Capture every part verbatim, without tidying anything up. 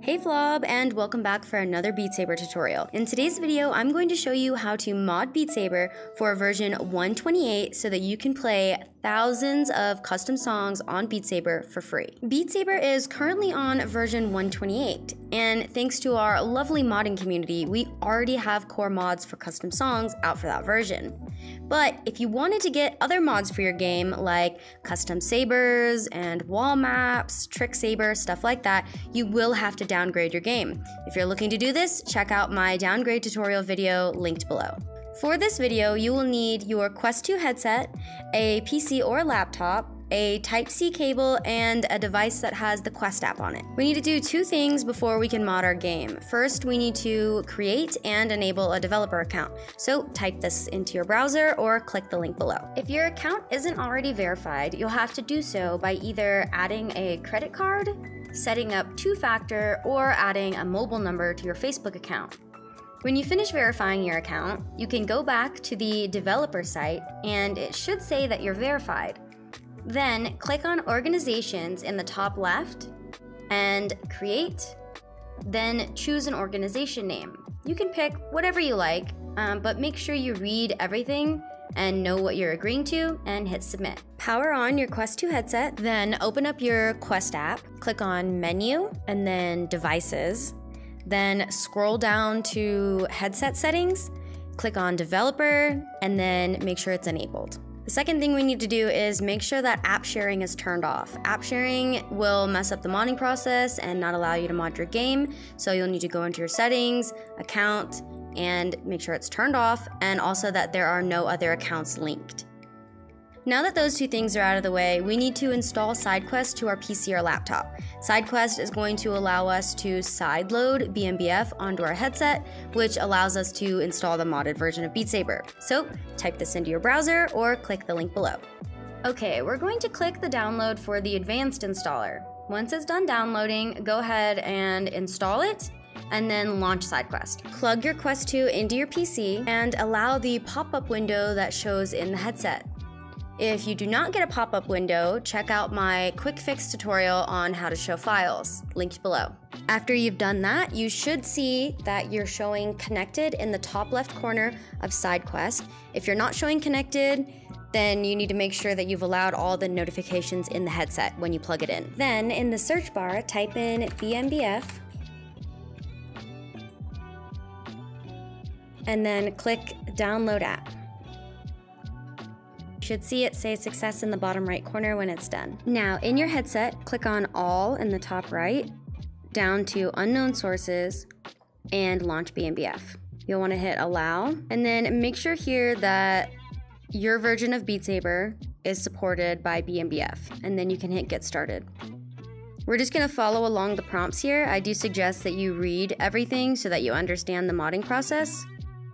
Hey Vlog, and welcome back for another Beat Saber tutorial. In today's video, I'm going to show you how to mod Beat Saber for version one twenty-eight so that you can play thousands of custom songs on Beat Saber for free. Beat Saber is currently on version one twenty-eight, and thanks to our lovely modding community, we already have core mods for custom songs out for that version. But if you wanted to get other mods for your game, like custom sabers and wall maps, trick saber, stuff like that, you will have to downgrade your game. If you're looking to do this, check out my downgrade tutorial video linked below. For this video, you will need your Quest two headset, a P C or laptop, a Type C cable, and a device that has the Quest app on it. We need to do two things before we can mod our game. First, we need to create and enable a developer account. So type this into your browser or click the link below. If your account isn't already verified, you'll have to do so by either adding a credit card, setting up two-factor, or adding a mobile number to your Facebook account. When you finish verifying your account, you can go back to the developer site and it should say that you're verified. Then click on Organizations in the top left and Create, then choose an organization name. You can pick whatever you like, um, but make sure you read everything and know what you're agreeing to and hit Submit. Power on your Quest two headset, then open up your Quest app, click on Menu and then Devices, then scroll down to Headset Settings, click on Developer, and then make sure it's enabled. The second thing we need to do is make sure that app sharing is turned off. App sharing will mess up the modding process and not allow you to mod your game, so you'll need to go into your settings, account, and make sure it's turned off, and also that there are no other accounts linked. Now that those two things are out of the way, we need to install Sidequest to our P C or laptop. Sidequest is going to allow us to sideload B M B F onto our headset, which allows us to install the modded version of Beat Saber. So type this into your browser or click the link below. Okay, we're going to click the download for the advanced installer. Once it's done downloading, go ahead and install it, and then launch Sidequest. Plug your Quest two into your P C and allow the pop-up window that shows in the headset. If you do not get a pop-up window, check out my quick fix tutorial on how to show files, linked below. After you've done that, you should see that you're showing connected in the top left corner of Sidequest. If you're not showing connected, then you need to make sure that you've allowed all the notifications in the headset when you plug it in. Then in the search bar, type in B M B F, and then click Download App. You should see it say success in the bottom right corner when it's done. Now in your headset, click on All in the top right, down to Unknown Sources, and launch B M B F. You'll want to hit Allow, and then make sure here that your version of Beat Saber is supported by B M B F, and then you can hit Get Started. We're just going to follow along the prompts here. I do suggest that you read everything so that you understand the modding process.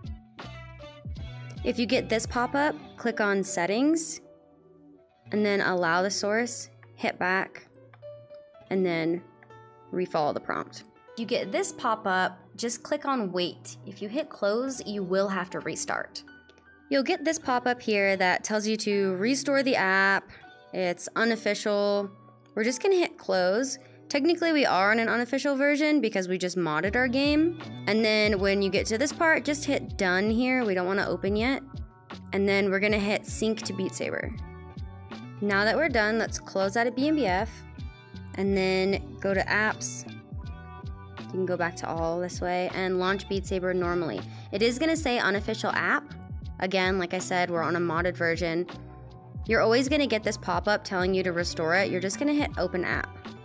If you get this pop-up, click on Settings, and then allow the source, hit back, and then refollow the prompt. If you get this pop-up, just click on Wait. If you hit Close, you will have to restart. You'll get this pop-up here that tells you to restore the app. It's unofficial. We're just gonna hit Close. Technically, we are on an unofficial version because we just modded our game. And then when you get to this part, just hit Done here. We don't want to open yet. And then we're going to hit Sync to Beat Saber. Now that we're done, let's close out of B M B F. And then go to Apps. You can go back to All this way and launch Beat Saber normally. It is going to say Unofficial App. Again, like I said, we're on a modded version. You're always going to get this pop-up telling you to restore it. You're just going to hit Open App.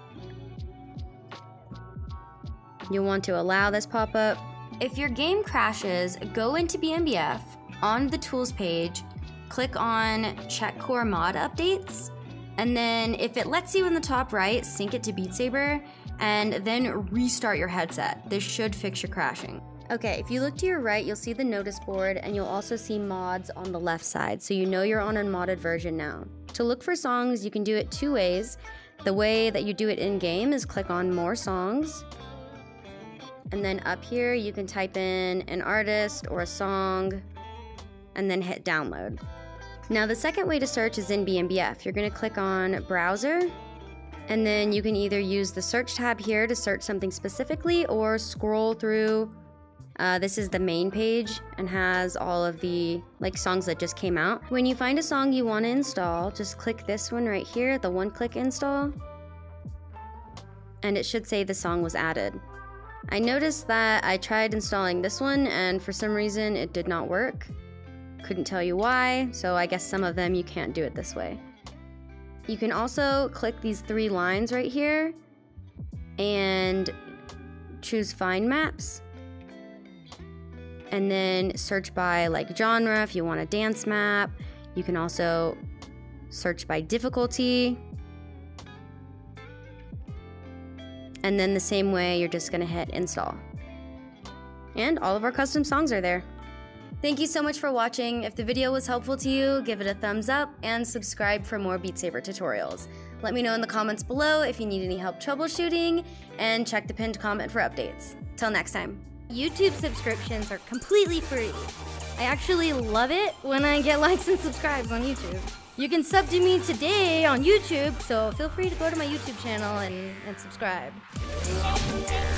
You'll want to allow this pop-up. If your game crashes, go into B M B F, on the Tools page, click on Check Core Mod Updates, and then if it lets you in the top right, sync it to Beat Saber, and then restart your headset. This should fix your crashing. Okay, if you look to your right, you'll see the notice board, and you'll also see mods on the left side, so you know you're on a modded version now. To look for songs, you can do it two ways. The way that you do it in-game is click on More Songs, and then up here, you can type in an artist or a song, and then hit download. Now the second way to search is in B M B F. You're gonna click on Browser, And then you can either use the search tab here to search something specifically or scroll through. Uh, this is the main page and has all of the like songs that just came out. When you find a song you want to install, just click this one right here, the one-click install, and it should say the song was added. I noticed that I tried installing this one and for some reason it did not work. Couldn't tell you why, so I guess some of them you can't do it this way. You can also click these three lines right here and choose Find Maps. And then search by like genre if you want a dance map. You can also search by difficulty. And then the same way, you're just gonna hit install. And all of our custom songs are there. Thank you so much for watching. If the video was helpful to you, give it a thumbs up and subscribe for more Beat Saber tutorials. Let me know in the comments below if you need any help troubleshooting, and check the pinned comment for updates. Till next time. YouTube subscriptions are completely free. I actually love it when I get likes and subscribes on YouTube. You can sub to me today on YouTube, so feel free to go to my YouTube channel and, and subscribe.